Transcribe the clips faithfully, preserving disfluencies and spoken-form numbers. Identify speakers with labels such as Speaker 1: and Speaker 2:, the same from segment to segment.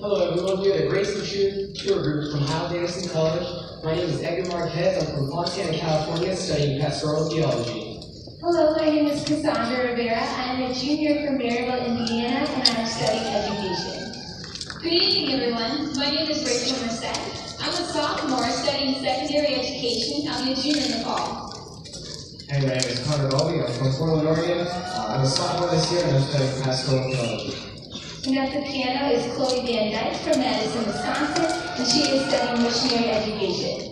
Speaker 1: Hello everyone, we are the Grace and Truth Tour Group from Hyde-Davidson College. My name is Edgar Marquez. I'm from Fontana, California, studying pastoral theology.
Speaker 2: Hello, my name is Cassandra Rivera. I am a junior from Maryville, Indiana, and I am studying education.
Speaker 3: Good evening, everyone. My name is Rachel Merced. I'm a sophomore studying secondary education. I'll be a junior in the fall.
Speaker 1: Hey, my name is Connor Dolby. I'm from Portland, Oregon. Uh, I'm a sophomore this year and I'm studying pastoral theology.
Speaker 2: And at the piano is Chloe Van Dyke from Madison, Wisconsin, and she is studying missionary education.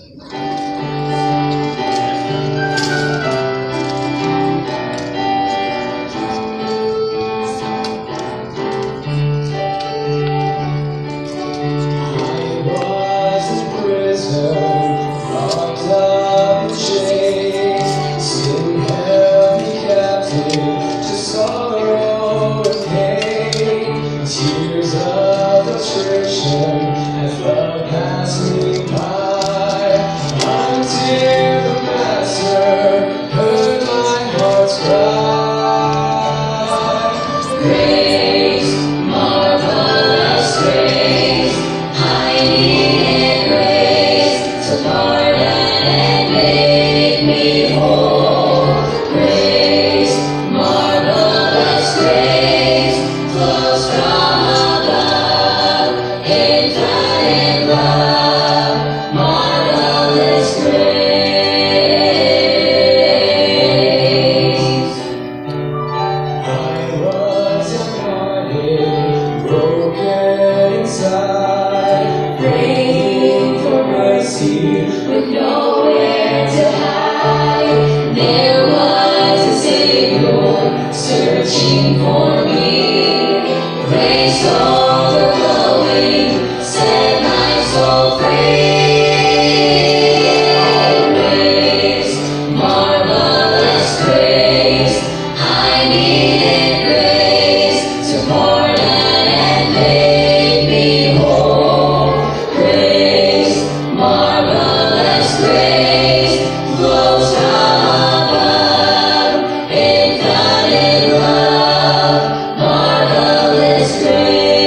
Speaker 4: With nowhere to hide, there was a Savior searching for me. Grace overflowing set my soul free. Grace, marvelous grace, I needed grace to pardon and make me whole. Grace, marvelous grace flows from above, infinite love, marvelous grace.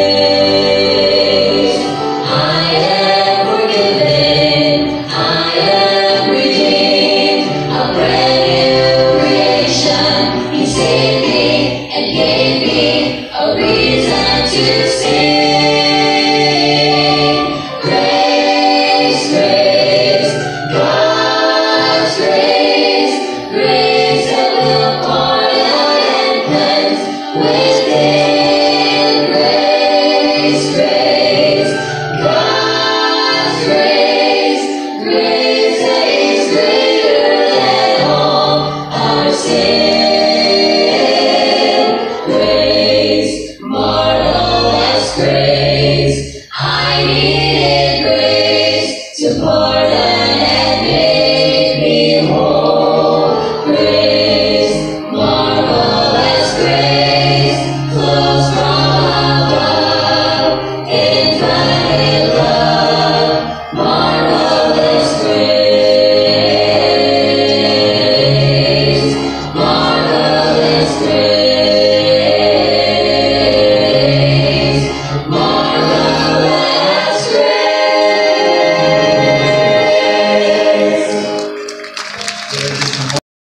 Speaker 4: I am forgiven, I am redeemed, a brand new creation. He saved me and gave me a reason to sing.